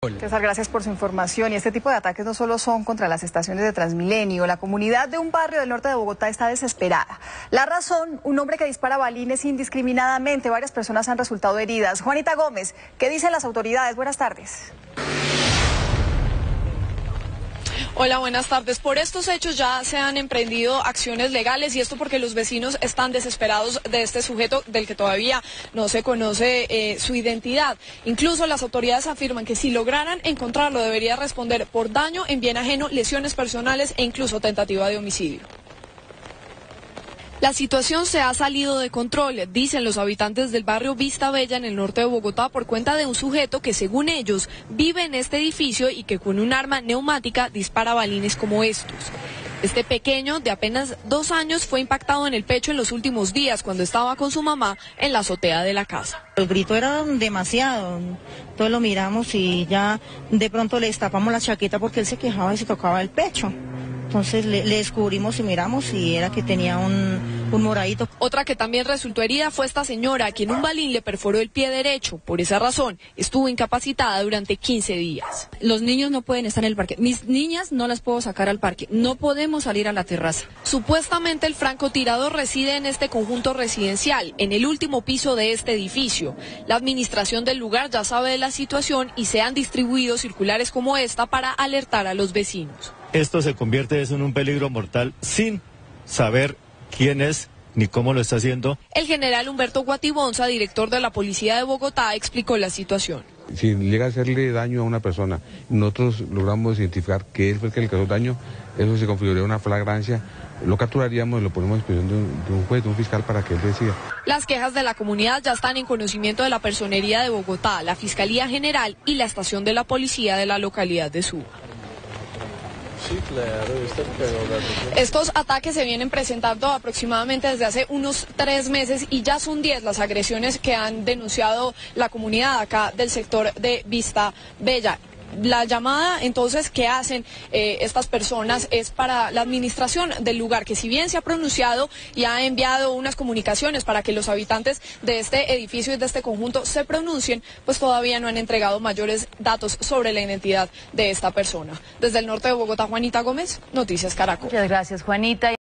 César, gracias por su información. Y este tipo de ataques no solo son contra las estaciones de Transmilenio. La comunidad de un barrio del norte de Bogotá está desesperada. La razón, un hombre que dispara balines indiscriminadamente. Varias personas han resultado heridas. Juanita Gómez, ¿qué dicen las autoridades? Buenas tardes. Hola, buenas tardes. Por estos hechos ya se han emprendido acciones legales y esto porque los vecinos están desesperados de este sujeto del que todavía no se conoce su identidad. Incluso las autoridades afirman que si lograran encontrarlo debería responder por daño en bien ajeno, lesiones personales e incluso tentativa de homicidio. La situación se ha salido de control, dicen los habitantes del barrio Vista Bella en el norte de Bogotá, por cuenta de un sujeto que, según ellos, vive en este edificio y que con un arma neumática dispara balines como estos. Este pequeño, de apenas 2 años, fue impactado en el pecho en los últimos días cuando estaba con su mamá en la azotea de la casa. El grito era demasiado, todos lo miramos y ya de pronto le destapamos la chaqueta porque él se quejaba y se tocaba el pecho. Entonces le descubrimos y miramos y era que tenía un moradito. Otra que también resultó herida fue esta señora, a quien un balín le perforó el pie derecho. Por esa razón, estuvo incapacitada durante 15 días. Los niños no pueden estar en el parque. Mis niñas no las puedo sacar al parque. No podemos salir a la terraza. Supuestamente el francotirador reside en este conjunto residencial, en el último piso de este edificio. La administración del lugar ya sabe de la situación y se han distribuido circulares como esta para alertar a los vecinos. Esto se convierte en un peligro mortal sin saber quién es ni cómo lo está haciendo. El general Humberto Guatibonza, director de la Policía de Bogotá, explicó la situación. Si llega a hacerle daño a una persona, nosotros logramos identificar que él fue el que le causó daño, eso se configuraría una flagrancia, lo capturaríamos y lo ponemos a disposición de un juez, de un fiscal para que él decida. Las quejas de la comunidad ya están en conocimiento de la Personería de Bogotá, la Fiscalía General y la estación de la policía de la localidad de Suba. Sí, claro, Estos ataques se vienen presentando aproximadamente desde hace unos 3 meses y ya son 10 las agresiones que han denunciado la comunidad acá del sector de Vista Bella. La llamada entonces que hacen estas personas es para la administración del lugar, que si bien se ha pronunciado y ha enviado unas comunicaciones para que los habitantes de este edificio y de este conjunto se pronuncien, pues todavía no han entregado mayores datos sobre la identidad de esta persona. Desde el norte de Bogotá, Juanita Gómez, Noticias Caracol. Muchas gracias, Juanita.